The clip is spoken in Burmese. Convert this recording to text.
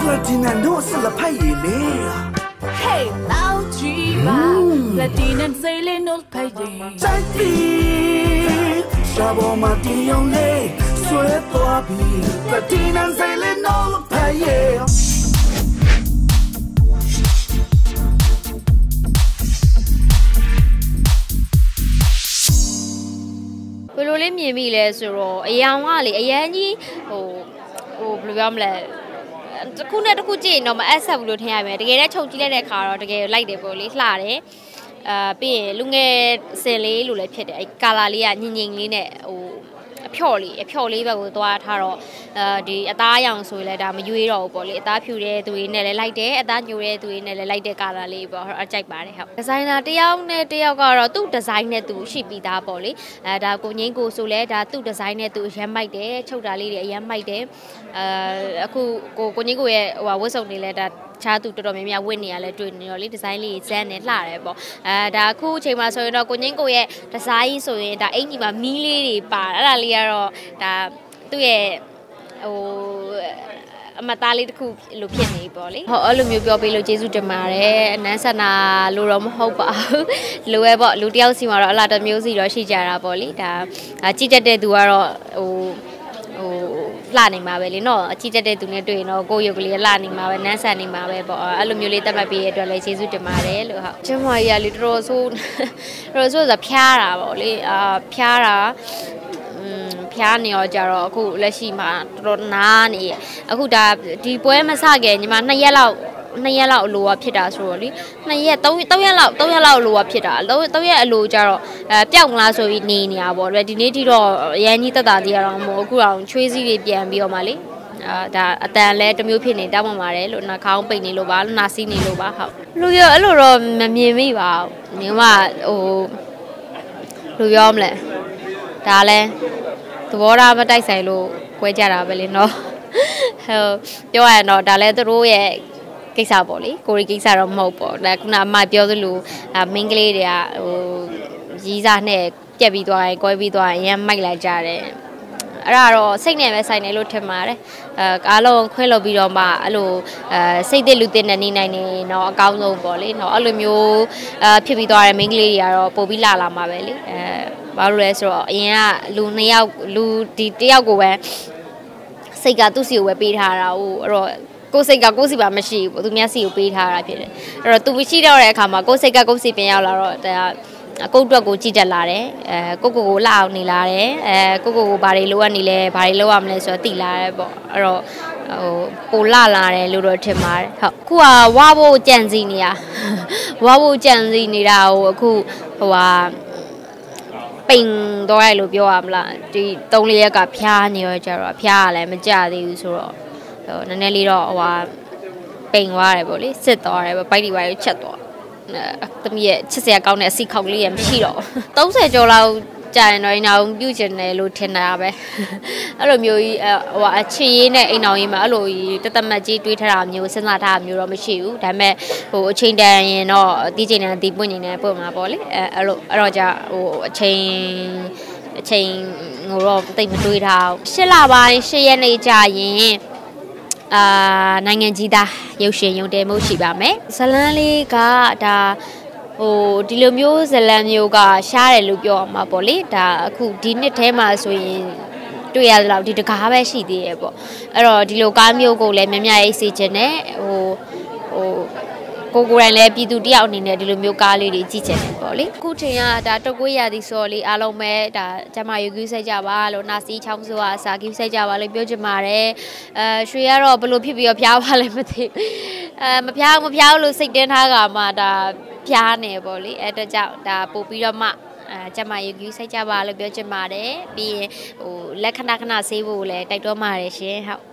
Platinum no sala pay le. Hey, lao chi ba. Platinum sailing no pay. Chai pi. Shabo ma di yong le. Sweat boa bi. Platinum sailing no pay. Bululim yemile suro. Ayang wali ayangi.ဘယ်လိုပြောမလဲတစ်ခုနဲ့တစ်ခုကြည့်ရင်တော့မအပ်ဆက်ဘူးလို့ထင်ရမယ်တကယ်လည်းချုပ်ကြည့်လိုက်တဲ့ခါတော့တကယ်လိုက်တယ်ပေါ့လေလှတယ်ပြီးရင်လူငယ်စင်လေးလိုလည်းဖြစ်တယ်အဲကာလာလေးကညင်ညင်လေးနဲ့အဖျော်လေးဘက်ကိုသွားထားတော့ဒီအသားရောင်ဆိုရင်လည်းဒါမရွေးတော့ဘူးပေါ့လေအသားဖြူတဲ့သူတွေနဲ့လည်းလိုက်တယ်အသားညိုတဲ့သူတွေနဲ့လည်းလိုက်တဲ့ကာလာလေးပေါ့အကြိုက်ပါတယ်ဟုတ်ဒီဇိုင်နာတယောက်နဲ့တယောက်ကတော့သူ့ဒီဇိုင်းနဲ့သူရှိပြီးသားပေါ့လေဒါကိုငိမ့်ကိုဆိုလဲဒါသူ့ဒီဇိုင်းနဲ့သူရမ်းမိုက်တယ်ချုပ်တာလေးတွေအရမ်းမိုက်တယ်အခုကိုငိမ့်ကိုရဲ့ဝတ်စုံတွေလည်းဒါချားသူတော်တော်များများဝတ်နေရလဲတွေ့နေတော့လေဒီဇိုင်းလေးဇန်းနဲ့လှတယ်ပေါ့ဒါအခုအချိန်မှာဆိုရင်တော့ကိုငိမ့်ကိုရဲ့ဒီဇိုင်းဆိုရင်ဒါအင်ကြီးမှာမီးလေးတွေပါအဲ့ဒါလေးကတော့ဒါသူ့ရဲ့အမသားလေးတစ်ခုလိုဖြစ်နေပေါ့လေဟောအဲ့လိုမျိုးပြောပေးလို့ကျေးဇူးတင်ပါတယ်အနန်းဆန္ဒလိုတော့မဟုတ်ပါဘူးလိုပဲပေါ့လူတယောက်စီမှာတော့အလားတစ်မျိုးစီတော့ရှိကြတာပေါ့လေဒါကြည့်တတ်တဲ့သူကတော့လှနေမှာပဲလေနော်အကြည့်တတ်တဲ့သူနဲ့တွေ့ရင်တော့ကိုယ့်ရုပ်ကလေးလှနေမှာပဲနန်းဆန်နေမှာပဲပေါ့အဲ့လိုမျိုးလေးတက်မှတ်ပေးရတဲ့အတွက်လည်းကျေးဇူးတင်ပါတယ်လို့ဟုတ်ကျမကြီးကလေတော်တော်ဆိုဆိုဖျားတာပေါ့လေဖျားတာဖျားနေတော့ကြတော့အခုလက်ရှိမှာတော်တော်နားနေအခုဒါဒီပွဲမစခင်ညီမ2ရက်လောက်အလိုဖြစ်တာဆိုတော့လေ2ရက်3ရက်လောက်အလိုဖြစ်တာ3ရက်အလိုကြတော့ပျောက်မလားဆိုပြီးနေရပါတော့ဒီနေ့ထိတော့ရန်ကြီးတက်တာတည်းရတော့မို့အခုတော့ချွေးစည်းတွေပြန်ပြီးတော့မှလေဒါအတန်လဲတစ်မျိုးဖြစ်နေတောင်းပန်ပါတယ်လို့နှာခေါင်းပိတ်နေလို့ပါလို့နှာစီးနေလို့ပါဟုတ်လူရအဲ့လိုတော့မမြင်မိပါဘူးညီမလူပြောမလဲဒါလဲသဘောထားမတိုက်ဆိုင်လို့꿰ကြတာပဲလေနော်ဟုတ်ပြောရရင်တော့ဒါလဲသူတို့ရဲ့ကိစ္စပေါ့လေကိုရီကိစ္စတော့မဟုတ်ပေါ့ဒါခုနအမပြောသလိုမင်းကလေးတွေကရီးစားနဲ့ပြက်ပြီးသွားရင်꿰ပြီးသွားရင်ရမ်းမိုက်လိုက်ကြတယ်အဲ့ဒါတော့စိတ်နဲ့ပဲဆိုင်တယ်လို့ထင်ပါတယ်အားလုံးခွဲလို့ပြီးတော့မှအဲ့လိုစိတ်သစ်လူသစ်နဲ့နေနိုင်နေတော့အကောင်းဆုံးပေါ့လေနော်အဲ့လိုမျိုးဖြစ်ပြီးသွားတဲ့မိန်းကလေးတွေကတော့ပို့ပြီးလာမှာပဲလေဘာလို့လဲဆိုတော့အရင်ကလူ2ယောက်လူဒီ1ယောက်ကိုပဲစိတ်ကသူ့စီကိုပဲပေးထားတာဟိုအဲ့တော့ကိုယ်စိတ်ကကိုယ်စီပါမရှိဘူးသူများစီကိုပေးထားတာဖြစ်တယ်အဲ့တော့သူမရှိတော့တဲ့အခါမှာကိုယ်စိတ်ကကိုယ်စီပြန်ရောက်လာတော့ဒါကိုယ့်အတွက်ကိုကြည့်တတ်လာတယ်ကိုလှအောင်နေလာတယ်ကိုဘာတွေလိုအပ်နေလဲဘာတွေလုပ်ရမလဲဆိုတော့သိလာတယ်ပေါ့အဲ့တော့ပိုလာတယ်လို့တော့ထင်ပါတယ်ဟုတ်အခုကဝါဖို့ကြံစည်နေတာအခုပိန်တော့ရလို့ပြောရမလားဒီ3-4ရက်ကဖျားနေရောကြတော့ဖျားကလည်းမကြသေးဘူးဆိုတော့နည်းနည်းလေးတော့ပိန်သွားတယ်ပေါ့လေစစ်သွားတယ်ပေါ့ပိုက်ဒီပိုင်းချက်သွားသမီးရဲ့ချစ်စရာကောင်းတဲ့အစီခေါက်လေးရမရှိတော့30ကျော်လောက်ကြာရင်တော့အိမ်အောင်ပြုတ်ကျင်တယ်လို့ထင်တာပဲအဲ့လိုမျိုးကြီးအချစ်ရေးနဲ့အိမ်အောင်ရေးမှာအဲ့လိုကြီးတမတ်ကြီးတွေးထားတာမျိုးစဉ်းစားထားတာမျိုးတော့မရှိဘူးဒါပေမဲ့အချိန်တန်ရင်တော့တီးချိန်တန်တီးပွင့်နေတယ်ပွင့်မှာပေါ့လေအဲ့တော့ကြာအချိန်ငိုတော့တိတ်မတွေးထားဘူး8လပိုင်း8ရက်နေ့ကြာရင်နိုင်ငံကြီးသားရုပ်ရှင်ရုံတဲမှုရှိပါမယ်ဇလန်းလေးကဒါဒီလိုမျိုးဇလန်းမျိုးကရှားတယ်လို့ပြောအောင်မှာပေါ့လေဒါအခုဒီနှစ်ထဲမှာဆိုရင်တွေ့ရတော့ဒီတကားပဲရှိသေးရဲ့ပေါ့အဲ့တော့ဒီလိုကားမျိုးကိုလည်းမြရေးစေချင်တယ်ကိုယ်တိုင်လည်းပြည်သူတယောက်အနေနဲ့ဒီလိုမျိုးကားလေးတွေကြည့်ချင်တယ်ပေါ့လေအခုချိန်ကဒါတုတ်ကွေးရသည်ဆိုတော့လေအားလုံးပဲဒါကျမယူဆိုင်ကြပါလို့နာစီချောင်းဆိုအစာကူးဆိုင်ကြပါလို့ပြောချင်ပါတယ်ရွှေကတော့ဘလို့ဖြစ်ပြီးတော့ဖျားပါလဲမသိမဖျားလို့စိတ်တင်းထားကမှဒါဖျားနေပေါ့လေအဲ့တော့ကြောင့်ဒါပို့ပြီးတော့မှကျမယူဆိုင်ကြပါလို့ပြောချင်ပါတယ်ပြီးရင်လက္ခဏာဆေးဖို့လည်းတိုက်တွန်းပါတယ်ရှင်ဟုတ်